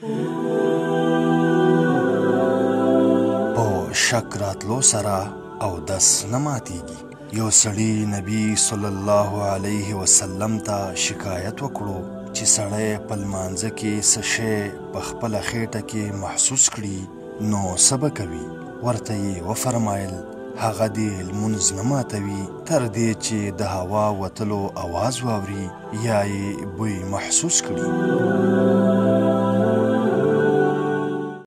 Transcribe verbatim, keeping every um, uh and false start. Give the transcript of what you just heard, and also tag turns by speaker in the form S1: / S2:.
S1: په شک راتلو سره اودس نه ماتیږي. یو سړي نبي صلی الله علیه وسلم ته شکایت وکړو چې سړی په لمانځه کې څه شی په خپله خېټه کې محسوس کړي نو څه به کوي. ورته یې وفرمایل هغه دې لمونځ نه ماتوي تر دې چې د هوا وتلو اواز واوري یا یې بوی محسوس کړي.